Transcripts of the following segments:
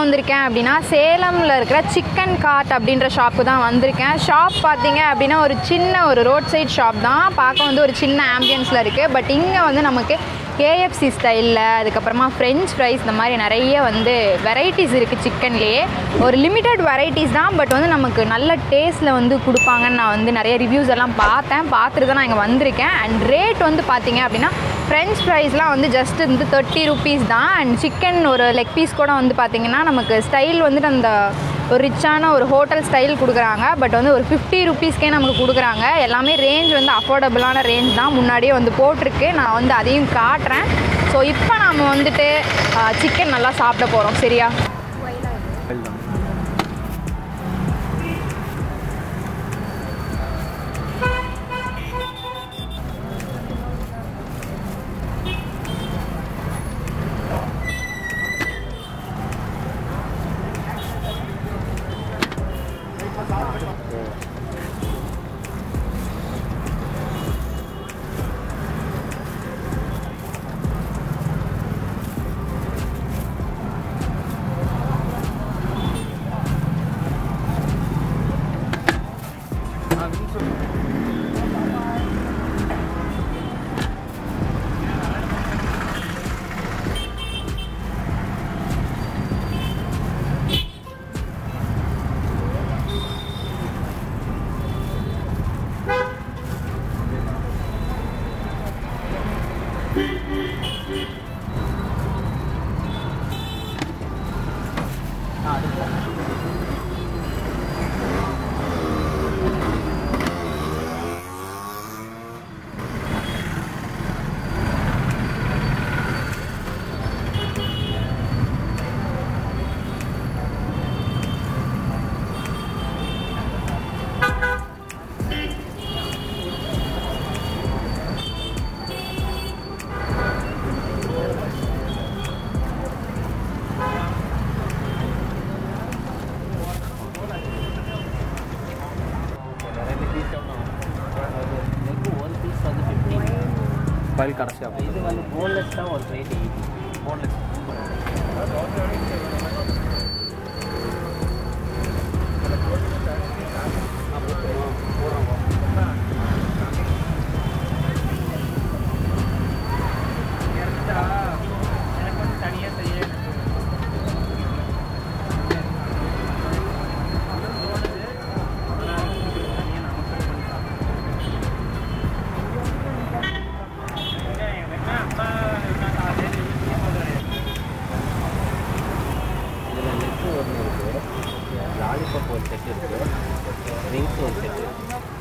வந்திருக்கேன் அப்படின்னா சேலமில் இருக்கிற சிக்கன் கார்ட் அப்படின்ற ஷாப்புக்கு தான் வந்திருக்கேன். ஷாப் பார்த்தீங்க அப்படின்னா ஒரு சின்ன ஒரு ரோட் சைட் ஷாப் தான். பார்க்க வந்து ஒரு சின்ன ஆம்பியன்ஸில் இருக்குது. பட் இங்கே வந்து நமக்கு KFC ஸ்டைலில், அதுக்கப்புறமா ஃப்ரெஞ்ச் ஃப்ரைஸ், இந்த மாதிரி நிறைய வந்து வெரைட்டிஸ் இருக்குது சிக்கன்லேயே. ஒரு லிமிட்டட் வெரைட்டிஸ் தான், பட் வந்து நமக்கு நல்ல டேஸ்ட்டில் வந்து கொடுப்பாங்கன்னு நான் வந்து நிறைய ரிவ்யூஸ் எல்லாம் பார்த்துட்டு தான் நான் இங்கே வந்திருக்கேன். அண்ட் ரேட் வந்து பார்த்தீங்க அப்படின்னா ஃப்ரெஞ்ச் ஃப்ரைஸ்லாம் வந்து ஜஸ்ட் வந்து 30 rupees தான். அண்ட் சிக்கன் ஒரு லெக் பீஸ் கூட வந்து பார்த்திங்கன்னா நமக்கு ஸ்டைல் வந்துட்டு அந்த ஒரு ரிச்சான ஒரு ஹோட்டல் ஸ்டைல் கொடுக்குறாங்க. பட் வந்து ஒரு 50 rupeesக்கே நமக்கு கொடுக்குறாங்க. எல்லாமே ரேஞ்ச் வந்து அஃபோர்டபுளான ரேஞ்ச் தான். முன்னாடியே வந்து போட்டிருக்கு, நான் வந்து அதையும் காட்டுறேன். ஸோ இப்போ நம்ம வந்துட்டு சிக்கன் நல்லா சாப்பிட போகிறோம். சரியா? quail கடைசியா இது வந்து போன்லெஸ் தான் ஒரு ரேட் 80 போன்லெஸ் lollipop ஒரு செட் இருக்கு, ரிங்ஸ் ஒரு செட் இருக்கு.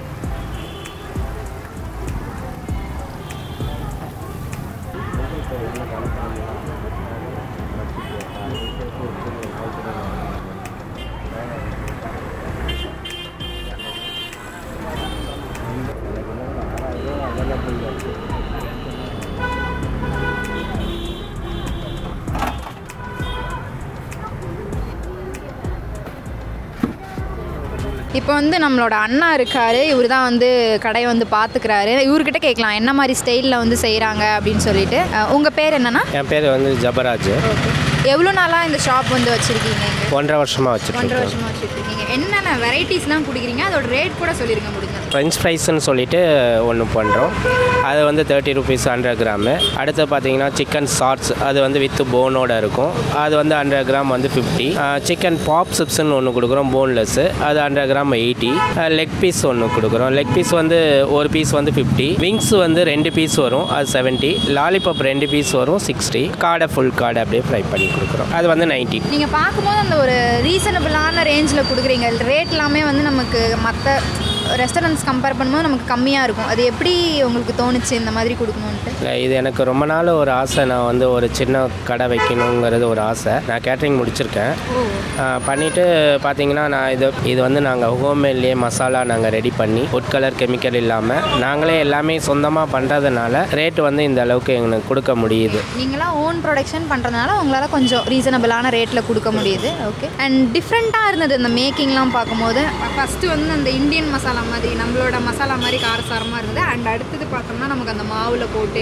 இப்போ வந்து நம்மளோட அண்ணா இருக்காரு, இவர் தான் வந்து கடையை வந்து பார்த்துக்கிறாரு. இவர்கிட்ட கேட்கலாம் என்ன மாதிரி ஸ்டைலில் வந்து செய்கிறாங்க அப்படின்னு சொல்லிட்டு. உங்கள் பேர் என்னன்னா? என் பேர் வந்து ஜபராஜ். எவ்வளோ நாளாக இந்த ஷாப் வந்து வச்சுருக்கீங்க? 1.5 வருஷமாக வச்சுருக்கேன். 1.5 வருஷமாக வச்சுருக்கீங்க. என்னென்ன வெரைட்டிஸ்லாம் குடிக்கிறீங்க, அதோட ரேட் கூட சொல்லிடுங்க முடிஞ்சது. ஃப்ரெஞ்ச் ஃப்ரைஸ்ன்னு சொல்லிட்டு ஒன்று பண்ணுறோம், அது வந்து 30 rupees 100 கிராமு. அடுத்து பார்த்தீங்கன்னா சிக்கன் சாட்ஸ், அது வந்து வித் போனோட இருக்கும், அது வந்து 100 கிராம் வந்து 50. சிக்கன் பாப்ஸ்ட்ரிப்ஸ்ன்னு ஒன்று கொடுக்குறோம் போன்லெஸ்ஸு, அது 100 கிராம் 80. லெக் பீஸ் ஒன்று கொடுக்குறோம், லெக் பீஸ் வந்து ஒரு பீஸ் வந்து 50. விங்ஸ் வந்து 2 பீஸ் வரும், அது 70. லாலிபாப் 2 பீஸ் வரும் 60. காடை ஃபுல் காடை அப்படியே ஃப்ரை பண்ணி கொடுக்குறோம், அது வந்து 90. நீங்கள் பார்க்கும்போது அந்த ஒரு ரீசனபிளான ரேஞ்சில் கொடுக்குறீங்க. ரேட் எல்லாமே வந்து நமக்கு மற்ற ரெஸ்டாரண்ட்ஸ் கம்பேர் பண்ணும்போது நமக்கு கம்மியாக இருக்கும். அது எப்படி உங்களுக்கு தோணுச்சு இந்த மாதிரி கொடுக்கணுன்ட்டு? இது எனக்கு ரொம்ப நாள் ஒரு ஆசை. நான் வந்து ஒரு சின்ன கடை வைக்கணுங்கிறது ஒரு ஆசை. நான் கேட்ரிங் முடிச்சிருக்கேன். பண்ணிவிட்டு பார்த்தீங்கன்னா நான் இது வந்து நாங்கள் ஹோம்மேட்லேயே மசாலா நாங்கள் ரெடி பண்ணி ஃபுட் கலர் கெமிக்கல் இல்லாமல் நாங்களே எல்லாமே சொந்தமாக பண்ணுறதுனால ரேட்டு வந்து இந்த அளவுக்கு எங்களுக்கு கொடுக்க முடியுது. நீங்களாம் ஓன் ப்ரொடக்ஷன் பண்ணுறதுனால உங்களால் கொஞ்சம் ரீசனபிளான ரேட்டில் கொடுக்க முடியுது. ஓகே. அண்ட் டிஃப்ரெண்ட்டாக இருந்தது இந்த மேக்கிங்லாம் பார்க்கும்போது. ஃபஸ்ட்டு வந்து அந்த இந்தியன் மசாலா மாதிரி நம்மளோட மசாலா மாதிரி காரசாரமாக இருந்தது. அண்ட் அடுத்தது பார்த்தோம்னா நமக்கு அந்த மாவில் போட்டு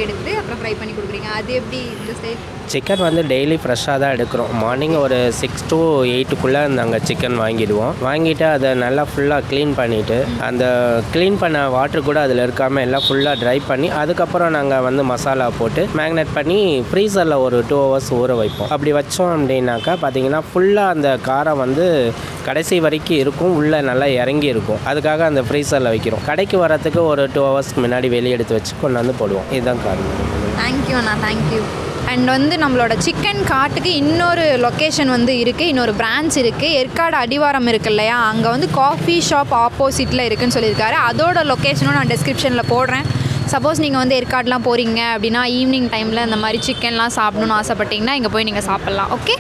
எடுத்து அப்புறம் ஃப்ரை பண்ணி கொடுக்குறீங்க. அது எப்படி இந்த ஸ்டைல்? சிக்கன் வந்து டெய்லி ஃப்ரெஷ்ஷாக தான் எடுக்கிறோம். மார்னிங் ஒரு 6 to 8க்குள்ளே நாங்கள் சிக்கன் வாங்கிடுவோம். வாங்கிட்டு அதை நல்லா ஃபுல்லாக க்ளீன் பண்ணிவிட்டு அந்த க்ளீன் பண்ண வாட்டர் கூட அதில் இருக்காமல் எல்லாம் ஃபுல்லாக ட்ரை பண்ணி அதுக்கப்புறம் நாங்கள் வந்து மசாலா போட்டு மேக்னேட் பண்ணி ஃப்ரீசரில் ஒரு 2 hours ஊற வைப்போம். அப்படி வச்சோம் அப்படின்னாக்கா பார்த்தீங்கன்னா ஃபுல்லாக அந்த காரம் வந்து கடைசி வரைக்கும் இருக்கும், உள்ளே நல்லா இறங்கி இருக்கும். அதுக்காக அந்த ஃப்ரீசரில் வைக்கிறோம். கடைக்கு வரத்துக்கு ஒரு 2 hours முன்னாடி வெளியே எடுத்து வச்சு கொண்டு வந்து போடுவோம். இதுதான் காரணம். Thank you Anna, thank you. அண்ட் வந்து நம்மளோட சிக்கன் கார்ட்டுக்கு இன்னொரு லொக்கேஷன் வந்து இருக்குது, இன்னொரு பிரான்ச் இருக்குது. ஏற்காடு அடிவாரம் இருக்குது இல்லையா, அங்கே வந்து காஃபி ஷாப் ஆப்போசிட்டில் இருக்குதுன்னு சொல்லியிருக்காரு. அதோட லொக்கேஷனும் நான் டிஸ்கிரிப்ஷனில் போடுறேன். சப்போஸ் நீங்கள் வந்து ஏற்காடுலாம் போகிறீங்க அப்படின்னா ஈவினிங் டைமில் இந்த மாதிரி சிக்கன்லாம் சாப்பிடணுன்னு ஆசைப்பட்டீங்கன்னா இங்கே போய் நீங்கள் சாப்பிட்லாம். ஓகே.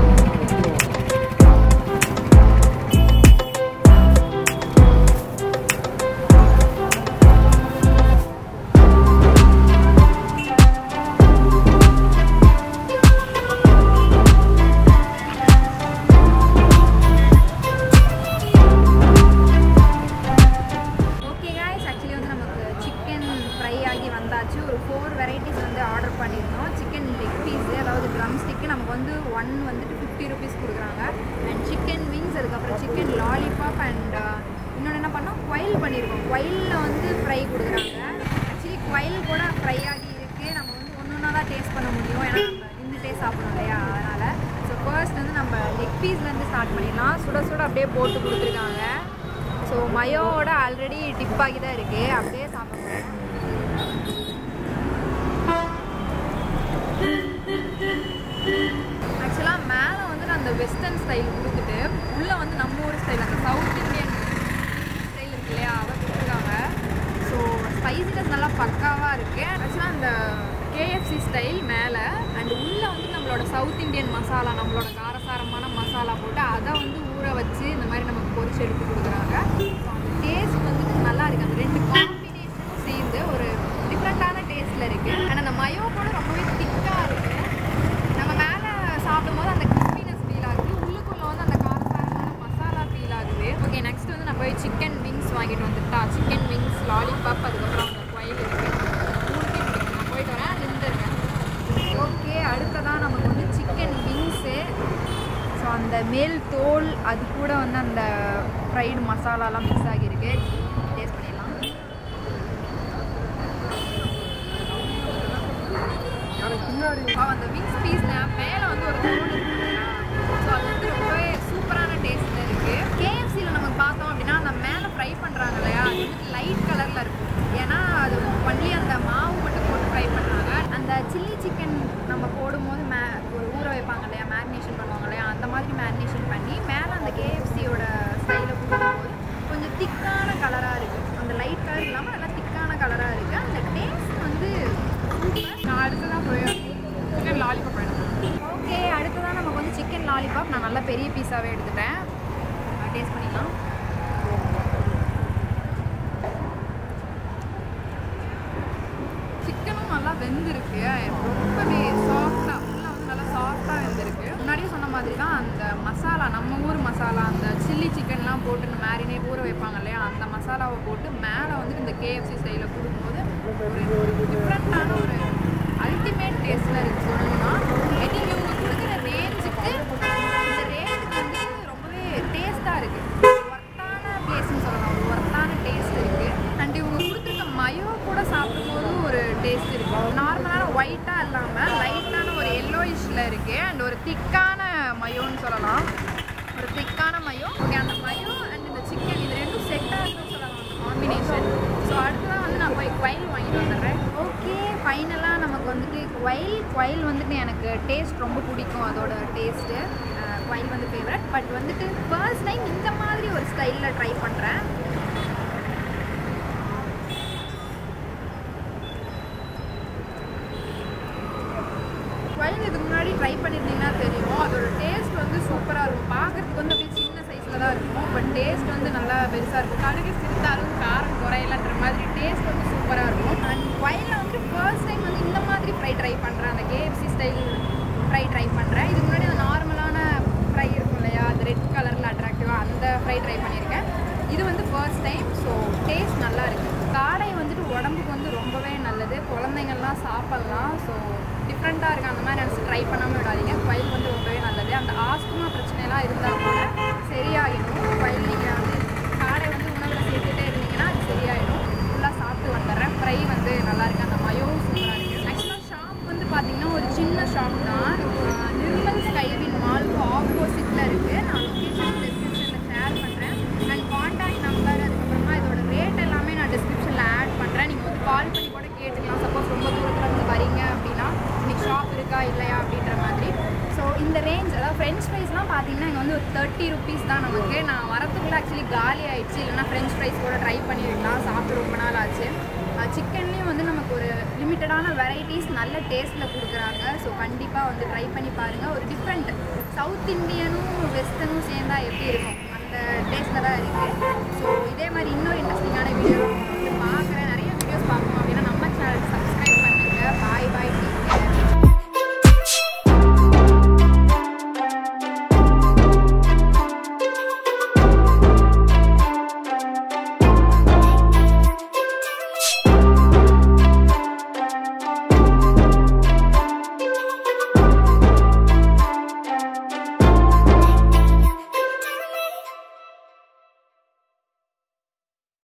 ஒரு 4 வெரைட்டிஸ் வந்து ஆர்டர் பண்ணியிருந்தோம். சிக்கன் லெக் பீஸு, அதாவது ட்ரம்ஸ்டிக்கு நமக்கு வந்து 1 வந்துட்டு 50 rupees கொடுக்குறாங்க. அண்ட் சிக்கன் விங்ஸ், அதுக்கப்புறம் சிக்கன் லாலிபாப் அண்ட் இன்னொன்று என்ன பண்ணோம், quail பண்ணியிருக்கோம். quailல வந்து ஃப்ரை கொடுக்குறாங்க. ஆக்சுவலி quail கூட ஃப்ரை ஆகி இருக்குது. நம்ம வந்து ஒன்று தான் டேஸ்ட் பண்ண முடியும், ஏன்னா நம்ம இந்த டேஸ்ட் சாப்பிடணும் இல்லையா, அதனால். ஸோ ஃபர்ஸ்ட் வந்து நம்ம லெக் பீஸ்லேருந்து ஸ்டார்ட் பண்ணிடலாம். சுட சுட அப்படியே போட்டு கொடுத்துருக்காங்க. ஸோ மயோவோட ஆல்ரெடி டிப் ஆகி தான் இருக்குது, அப்படியே சாப்பிடுவோம். ஆக்சுவலாக மேலே வந்து நான் அந்த வெஸ்டர்ன் ஸ்டைல் கொடுத்துட்டு உள்ளே வந்து நம்ம ஊர் ஸ்டைல், அந்த சவுத் இண்டியன் ஸ்டைல் இருக்கு இல்லையா, அதை கொடுத்துருக்காங்க. ஸோ ஸ்பைசினஸ் நல்லா பக்காவாக இருக்குது. ஆக்சுவலாக அந்த KFC ஸ்டைல் மேலே அண்ட் உள்ளே வந்து நம்மளோட சவுத் இண்டியன் மசாலா, நம்மளோட காரசாரமான மசாலா போட்டு அதை வந்து ஊற வச்சு இந்த மாதிரி நமக்கு பொரிச்சு எடுத்து கொடுக்குறாங்க. ஸோ அந்த டேஸ்ட் வந்து நல்லா இருக்குது. அந்த 2 காம்பினேஷனும் சேர்ந்து ஒரு டிஃப்ரெண்ட்டான டேஸ்ட்டில் இருக்குது. அண்ட் அந்த மயோ கூட ரொம்பவே திக்காக இருக்குது. நம்ம மேலே சாப்பிடும்போது அந்த கிறிஸ்பினஸ் ஃபீல் ஆகுது, உள்ளுக்குள்ளே வந்து அந்த காரசாரமான மசாலா ஃபீல் ஆகுது. ஓகே, நெக்ஸ்ட் வந்து நான் போய் சிக்கன் விங்ஸ் வாங்கிட்டு வந்துட்டா. சிக்கன் விங்ஸ், லாலிபாப், அதுக்கப்புறம் அந்த quail இருக்குது. 3 நான் போயிட்டு வரேன், நின்றுருக்கேன். ஓகே, அடுத்ததான் நமக்கு வந்து சிக்கன் விங்ஸு. ஸோ அந்த மேல் தோல் அது கூட வந்து அந்த ஃப்ரைடு மசாலாலாம் மிக்ஸ் ஆகியிருக்கு. டேஸ்ட் பண்ணிடலாம். அந்த விங்ஸ் பீஸ் மேலே வந்து ஒரு தோல் இருக்கு, ஸோ அது வந்து ரொம்பவே சூப்பரான டேஸ்ட்டில் இருக்குது. KFCயில் நம்ம பார்த்தோம் அப்படின்னா அந்த மேலே ஃப்ரை பண்ணுறாங்க இல்லையா, அது வந்து லைட் கலரில் இருக்கும். ஏன்னா அது பண்ணி அந்த மாவு மட்டும் போட்டு ஃப்ரை பண்ணுறாங்க. அந்த சில்லி சிக்கன் நம்ம போடும்போது ஒரு ஊற வைப்பாங்க இல்லையா, மேரினேஷன் பண்ணுவாங்க இல்லையா, அந்த மாதிரி மேரினேஷன் பண்ணி மேலே அந்த KFCயோட ஸ்டைலில் போடும்போது கொஞ்சம் திக்கான கலராக இருக்குது. அந்த லைட் கலர் இல்லாமல் நல்லா திக்கான கலராக இருக்குது. அந்த டேஸ்ட் வந்து சூப்பர். நான் அடுத்ததான் போய் சிக்கன் லாலிபாப் எடுத்துட்டேன். ஓகே, அடுத்ததான் நமக்கு வந்து சிக்கன் லாலிபாப் நான் நல்லா பெரிய பீஸாகவே எடுத்துட்டேன். டேஸ்ட் பண்ணிக்கலாம். சிக்கனும் நல்லா வெந்திருக்கு, ரொம்பவே சாஃப்டாக, ஃபுல்லாக வந்து நல்லா சாஃப்டாக வெந்திருக்கு. முன்னாடியே சொன்ன மாதிரி தான் அந்த மசாலா, நம்ம ஊர் மசாலா, அந்த சில்லி சிக்கன்லாம் போட்டு மேரினேட் ஊற வைப்பாங்க இல்லையா, அந்த மசாலாவை போட்டு மேலே வந்து இந்த KFC ஸ்டைலில் கொடுக்கும்போது ஒரு டிஃப்ரெண்ட்டான ஒரு அல்டிமேட் டேஸ்ட்டில் இருக்குது சொல்லணும்னா. ஐ திங்க் இவங்க கொடுக்குற ரேஞ்சுக்கு, இந்த ரேட்டுக்கு வந்து ரொம்பவே டேஸ்ட்டாக இருக்குது. ஒர்த்தான பிளேஸ்ன்னு சொல்லலாம், ஒரு ஒர்த்தான டேஸ்ட் இருக்குது. அண்ட் இவங்க கொடுத்துருக்க மயோ கூட சாப்பிடும்போது ஒரு டேஸ்ட் இருக்குது. நார்மலான ஒயிட்டாக இல்லாமல் லைட்டான ஒரு எல்லோயிஷில் இருக்குது. அண்ட் ஒரு திக்கான மயோன்னு சொல்லலாம், ஒரு திக்கான மயோ. ஓகே, அந்த மயோ அண்ட் இந்த சிக்கன் இது ரெண்டும் செட்டாக இருக்குன்னு சொல்லலாம், அந்த காம்பினேஷன். ஸோ அடுத்ததான் வந்து நான் போய் quail வாங்கிட்டு வந்துடுறேன். ஓகே, ஃபைனலாக நமக்கு வந்துட்டு quail வந்துட்டு எனக்கு டேஸ்ட் ரொம்ப பிடிக்கும். அதோட டேஸ்ட்டு quail வந்து ஃபேவரட். பட் வந்துட்டு ஃபர்ஸ்ட் டைம் இந்த மாதிரி ஒரு ஸ்டைலில் ட்ரை பண்ணுறேன். quail இதுக்கு முன்னாடி ட்ரை பண்ணியிருந்தீங்கன்னா தெரியும், அதோட டேஸ்ட் வந்து சூப்பராக இருக்கும். பார்க்குறதுக்கு வந்து அப்படியே சின்ன சைஸில் தான் இருக்கும், பட் டேஸ்ட் வந்து நல்லா பெருசாக இருக்கும். கடுகு சிறுத்தாலும் காரம் குறையலன்ற மாதிரி டேஸ்ட் வந்து சூப்பராக இருக்கும். அண்ட் quail வந்து ஃபர்ஸ்ட் டைம் வந்து இந்த மாதிரி ஃப்ரை ட்ரை பண்ணுறேன். அந்த KFC ஸ்டைல் ஃப்ரை ட்ரை பண்ணுறேன். இதுக்கு முன்னாடி அந்த நார்மலான ஃப்ரை இருக்கும் இல்லையா, அந்த ரெட் கலரில் அட்ராக்டிவாக அந்த ஃப்ரை ட்ரை பண்ணியிருக்கேன். இது வந்து ஃபர்ஸ்ட் டைம். ஸோ டேஸ்ட் நல்லா இருக்குது, காடை வந்துட்டு உடம்புக்கு வந்து ரொம்பவே நல்லது, குழந்தைங்கள்லாம் சாப்பிட்லாம். ஸோ டிஃப்ரெண்ட்டாக இருக்குது, அந்த மாதிரி நினச்சி ட்ரை பண்ணாமல் விடாதீங்க. குயில் வந்து ரொம்பவே நல்லது. அந்த ஆஸ்துமா பிரச்சனைலாம் இருந்தால் கூட சரியாகிடும். குயில் நீங்கள் வந்து காடை வந்து உணவில் சேர்த்துட்டே இருந்தீங்கன்னா அது சரியாயிடும். ஃபுல்லாக சாப்பிட்டு வந்துடுறேன். ஃப்ரை வந்து நல்லாயிருக்கு, அந்த மயோ சூப்பராக இருக்குது. ஆக்சுவலாக ஷாப் வந்து பார்த்திங்கன்னா ஒரு சின்ன ஷாப் தான். நிர்மல் ஸ்கைவின் மாலுக்கு ஆப்போசிட்டில் இருக்குது. நான் லொக்கேஷன் டிஸ்கிரிப்ஷனில் ஷேர் பண்ணுறேன். அண்ட் கான்டாக்ட் நம்பர், அதுக்கப்புறமா இதோட ரேட் எல்லாமே நான் டிஸ்கிரிப்ஷனில் ஆட் பண்ணுறேன். நீங்கள் வந்து கால் பண்ணி கூட கேட்டுக்கலாம். சப்போஸ் ரொம்ப தூரத்தில் இருந்து வரீங்க அப்படின்னா இன்றைக்கி ஷாப் இருக்கா இல்லையா அப்படின்ற மாதிரி. ஸோ இந்த ரேஞ்ச், அதாவது ஃப்ரெஞ்ச் ஃப்ரைஸ்லாம் பார்த்தீங்கன்னா இங்கே வந்து ஒரு 30 rupees தான் நமக்கு. நான் வரத்துக்குள்ளே ஆக்சுவலி காலி ஆகிடுச்சு. இல்லைனா ஃப்ரெஞ்ச் ஃப்ரைஸ் கூட ட்ரை பண்ணியிருக்கலாம், சாப்பிட்டு ரொம்ப நாள் ஆச்சு. சிக்கன்லேயும் வந்து நமக்கு ஒரு லிமிட்டடான வெரைட்டிஸ் நல்ல டேஸ்ட்டில் கொடுக்குறாங்க. ஸோ கண்டிப்பாக வந்து ட்ரை பண்ணி பாருங்கள். ஒரு டிஃப்ரெண்ட் சவுத் இண்டியனும் வெஸ்டர்னும் சேர்ந்தால் எப்படி இருக்கும் அந்த டேஸ்ட்டில் தான் இருக்குது. ஸோ இதே மாதிரி இன்னொரு இன்ட்ரெஸ்டிங்கான வீடியோ வந்து பார்க்குறேன். நிறைய வீடியோஸ் பார்க்கணும்